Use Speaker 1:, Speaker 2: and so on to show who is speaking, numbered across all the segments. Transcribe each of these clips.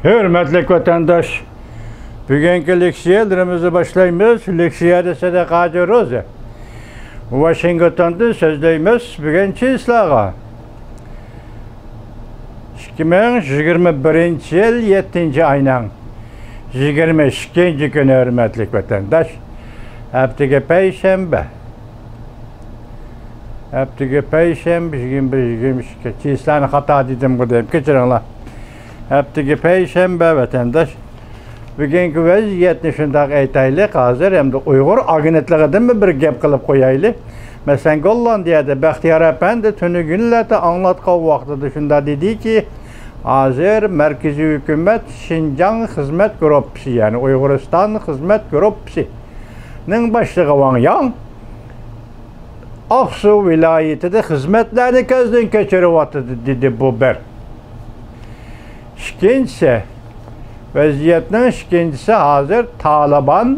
Speaker 1: Hürmetli vatandaş, bugünkü leksiyalarımızı başlayımız. Leksiyada sadaqacı roza. Washington'da sözleyimiz bugünkü islağa. 2021 yıl 7. ayının 22. günü hürmetli vatandaş. Haftaga Perşembe. Haftaga Perşembe 22 İslam'ı hata dedim bu deyim. Keçirinler. Haftaga Perşembe vatandaş. Bugünkü vaziyetini şundaq aytaylik, hazır hem de Uyghur agentligidan bir gap qilib qo'yaylik. Mesela Gollandiyada Baxtiyor Efendi tünü günlerde anlatqan vaqtida şunda dedi ki, hazır merkezi hükümet Şinjan Hizmet Gruppası, yani Uyg'uriston Hizmet Gruppası'nın başlığı Wang Yang Aksu vilayetinde hizmetlerini gözden keçiriyotidı dedi bu bir. İkincisi, vaziyetinin ikincisi hazır Taliban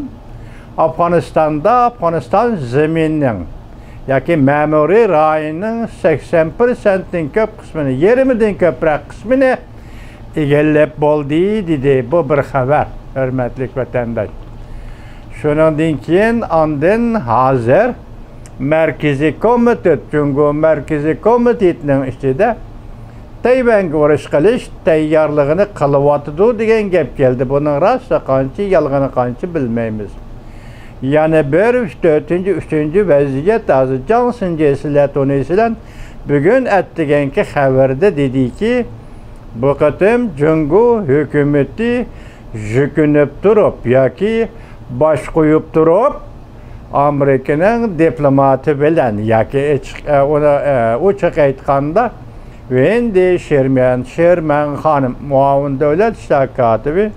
Speaker 1: Afganistan zemininin yoki memuriy rayonning 80%'ning ko'p qismini, 20'dan ko'proq qismini egallab bo'ldi dedi. Bu bir xabar, hurmatli vatandosh. Shundan keyin ondan hozir Merkezi Komitet, Jungo Merkezi Komitetining ichida Tayvanga urush qilish tayyorligini qilyotdi degan gap keldi. Buning rosti qancha, yolg'oni qancha bilmaymiz. Yani bir 3. vaziyet azı Johnson Jessilato'nisilen bugün ettigenki haberde dedi ki bu qatim Jungo hükümeti jükünüp durup yoki baş qo'yib turib Amerika'nın diplomatı bilen yoki ona ochiq aytganda Wendy Sherman Hanım muavin davlat ishlar kotibi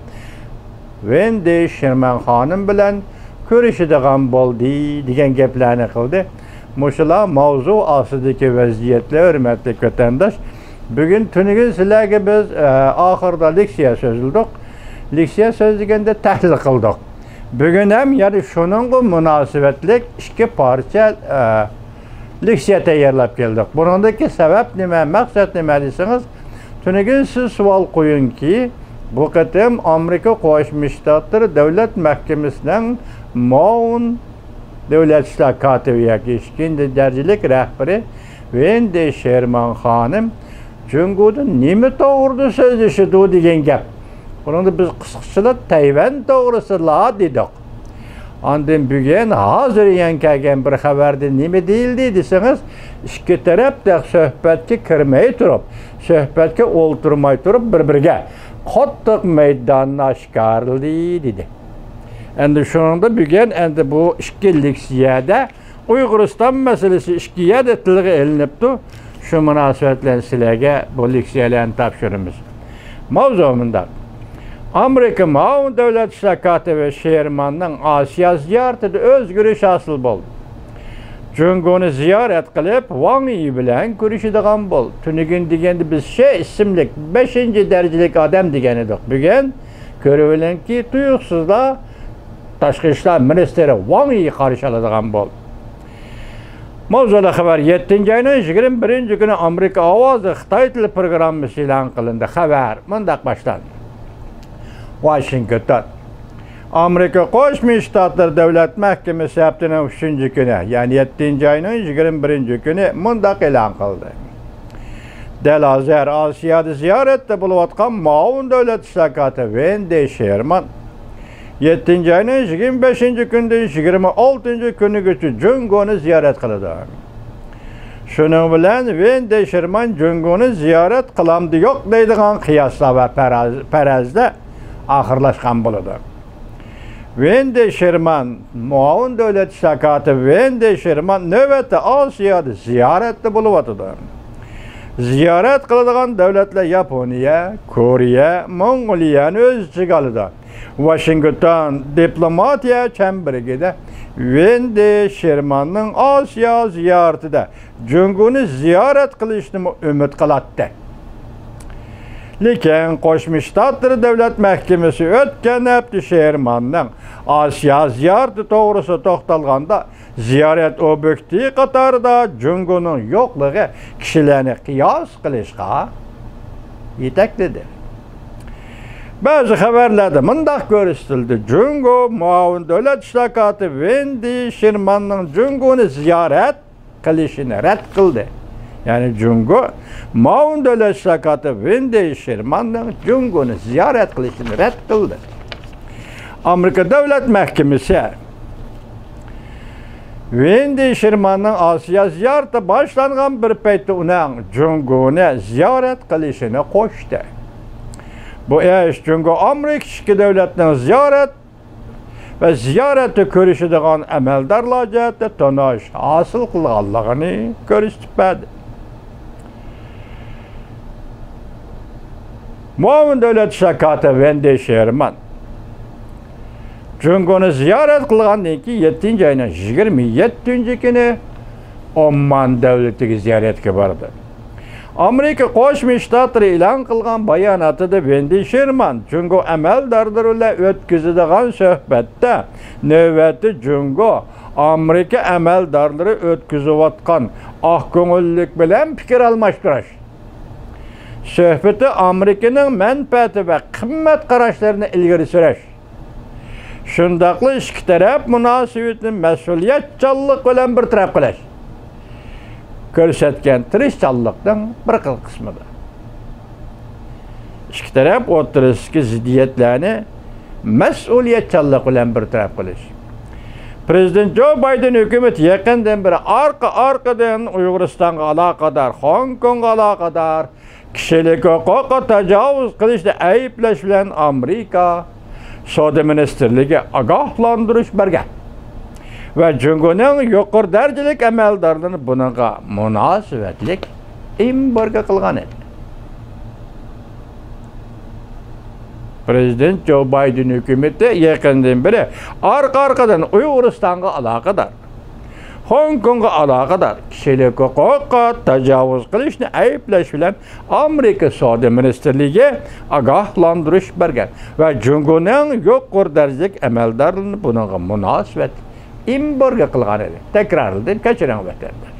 Speaker 1: Wendy Sherman Hanım bilen ko'rishadigan bo'ldi degan gaplarni qildi. Mushular mavzu ostidagi vaziyatlar, hurmatli vatandosh. Bugun tuniga sizlarga biz oxirida leksiya so'zildik. Leksiya so'zlaganda tahlil qildik. Bugun ham yana shuningga munosabatlik ikki parcha leksiya tayyorlab keldik. Buningdagi sabab nima, maqsad nima desangiz, tuniga siz savol qo'yingki, bu qatim Amerika Qo'shma Shtatlari Davlat Mahkamasining Maun Davlat ishlar kotibi yoki ikinci darajalik rahbari Wendy Sherman Hanım Jungo'da nima to'g'rida so'zlashadi degan gap. Buni biz qisqachilab Tayvan to'g'risida dedik. Ondan bugun hozir yan kelgan bir xabarda nima deyildi desangiz, ikki tarafda suhbatga kirmay turib, suhbatga o'ltirmay turib bir-biriga qattiq maydonni oshkorladi dedi. Endi shuningda bugun endi bu ikki leksiyada Uyg'uriston masalasi ikki yerda tilga ilinibdi. Shu munosabat bilan sizlarga bu leksiyalarni topshiramiz. Mavzu bunday. Amerika Maun Davlat ishlar kotibi Shermanning Osiyo ziyoratida o'zgarish hosil bo'ldi. Jungoni ziyorat qilib, Wang Yi bilan ko'rishadigan bo'ldi. Tunigin deganda biz ismli 5. darajalik odam degan edik. Bugun ko'ravelanki, tuyuqsizlar Tashqi ishlar ministri Wang Yi qarshi oladigan bo'ldi. Mavzuda xabar 7. ayning 21 kuni Amerika ovozi Xitoy tili programmasi e'lon qilindi. Xabar mundaq boshlandi. Washington. Amerika Qo'shma Shtatlar Davlat Mahkamasi haftaning 3. kuni, ya'ni 7. ayning 21 kuni mundaq e'lon qildi. Delazar Osiyoda ziyoratda bo'layotgan Maun Davlat ishlar kotibi Wendy Sherman 7. ayning 25. kundan 26. kunigacha Jungoni ziyorat qiladi. Shuning bilan Wendy Sherman Jungoni ziyorat qilamdi yo'q deydigan qiyoslar va parazda oxirlashgan bo'ladi. Wendy Sherman, Maun Davlat ishlar kotibi Wendy Sherman navbatda Osiyoda ziyoratda bo'layotdi. Ziyorat qiladigan davlatlar Yaponiya, Koreya, Mongoliyani o'z ichiga oladi. Washington diplomatiya chambarida Wendy Shermanning Osiyo ziyoratida Jungoni ziyorat qilishni umid qiladi. Lekin Qo'shma Shtatlar Davlat Mahkamasi o'tgan hafta Shermanning Osiyo ziyorati to'g'risida to'xtalganda ziyorat obyekti qatorida Jungoning yo'qligi kishilarni qiyos qilishga yetaklaydi. Bazı haberlerde mındaq görüstüldü. Jungo Muavin Devlet İştirakatı Wendy Sherman'ın Jungo'nu ziyaret kılışını red kıldı. Yani Jungo Muavin Devlet İştirakatı Wendy Sherman'ın Jungo'nu ziyaret kılışını red kıldı. Amerika Devlet Mahkemesi Wendy Sherman'ın Asya ziyareti başlanğan bir paytda onun Jungo'nu ziyaret kılışını koştu. Bu iş Jungo Amerika iki devletinin ziyaret ve ziyareti görüşüdüğün emeldarlar cihette tanış hasıl kılğanlığını görüştüpedi. Muavin Devlet İştirakatı Wendy Sherman Jungo'nu ziyaret kılğandan ki 7. ayının 27. günü Oman devletiga ziyaretga bardi. Amerika Qo'shma Shtatlar e'lon qilgan bayonotida Wendy Sherman Jungo amaldorlari bilan o'tkazadigan suhbatda navbati Jungo Amerika amaldorlari o'tkazayotgan oqko'ngillik bilan fikr almashtirish. Suhbati Amerikaning manfaati va qimmat qarashlarini ilgari surish. Shundaqli ikki taraf munosabatini mas'uliyatchanlik bilan bir taraf qilish. Ko'rsatgan tirishchanlikning bir qismidir. İki taraf o'rtasidagi ziddiyatlarni mas'uliyatchanlik bilan bir taraf qilish. Prezident Joe Biden hukumat yaqindan beri arqa-arqadan Uyg'uristonga aloqador, Hong Kongga aloqador kishilik huquqqa tajovuz qilishda ayblash bilan Amerika Savdo ministerligi ogohlantirish bergan. Ve Jungo'nun yuqori darajalik amaldorlarini bunga munosabatlik embargo qilgan edi. Prezident Joe Biden hukumati yaqindan beri arqa-arqadan Uyg'uristonga aloqador, Hong Kongga aloqador kishilik huquqqa tajovuz qilishni ayblash bilan Amerika Savdo ministerligi ogohlantirish bergan va Jungo'nun yuqori darajalik amaldorlarini bunga munosabat embargo qilgan edi. Takrorladim, kechiring vatandoshlar.